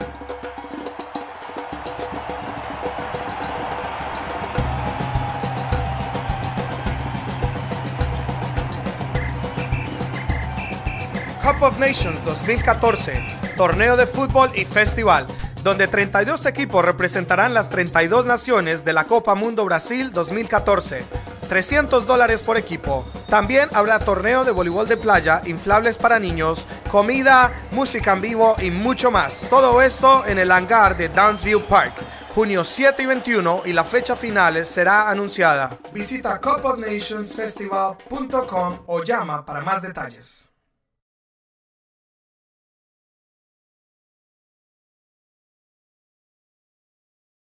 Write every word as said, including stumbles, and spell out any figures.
Cup of Nations dos mil catorce, torneo de fútbol y festival, donde treinta y dos equipos representarán las treinta y dos naciones de la Copa Mundo Brasil dos mil catorce. trescientos dólares por equipo. También habrá torneo de voleibol de playa, inflables para niños, comida, música en vivo y mucho más. Todo esto en el hangar de Downsview Park, junio siete y veintiuno, y la fecha final será anunciada. Visita cup of nations festival punto com o llama para más detalles.